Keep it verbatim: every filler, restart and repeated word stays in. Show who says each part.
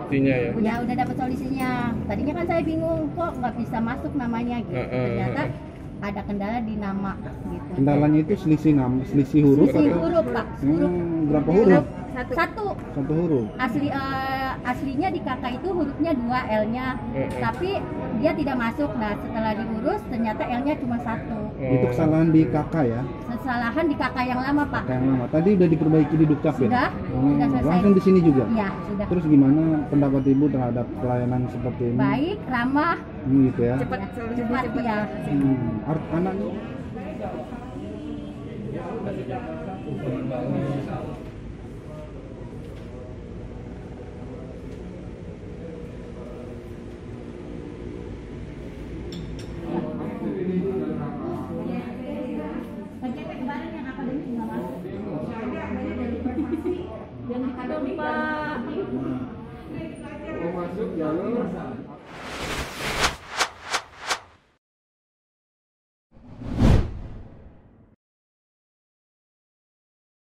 Speaker 1: buktinya ya.
Speaker 2: Udah udah dapat solusinya. Tadinya kan saya bingung kok nggak bisa masuk namanya gitu.
Speaker 1: Uh, uh,
Speaker 2: Ternyata
Speaker 1: uh.
Speaker 2: ada kendala di nama gitu.
Speaker 3: Kendalanya itu selisih nama, selisih huruf.
Speaker 2: Selisih
Speaker 3: atau?
Speaker 2: huruf Pak. Huruf.
Speaker 3: Hmm, berapa huruf?
Speaker 2: Satu. Satu.
Speaker 3: Satu huruf.
Speaker 2: Asli uh, aslinya di kakak itu hurufnya dua, L-nya,
Speaker 1: Uh, uh.
Speaker 2: tapi dia tidak masuk. Nah setelah diurus ternyata L-nya cuma satu.
Speaker 1: Oh.
Speaker 3: Itu kesalahan di kakak ya?
Speaker 2: Kesalahan di kakak yang lama Pak.
Speaker 3: Kakak yang lama. Tadi udah diperbaiki di Dukcapil ya?
Speaker 2: Sudah.
Speaker 3: Hmm,
Speaker 2: Sudah selesai.
Speaker 3: langsung di sini juga?
Speaker 2: Iya sudah.
Speaker 3: Terus gimana pendapat ibu terhadap pelayanan seperti ini?
Speaker 2: Baik, ramah,
Speaker 3: Hmm, gitu ya?
Speaker 2: cepat, cepat ya.
Speaker 3: Hmm. Art anaknya?
Speaker 2: Kemarin yang akademik nggak masuk. Yang di Pak.
Speaker 4: Oh masuk jalur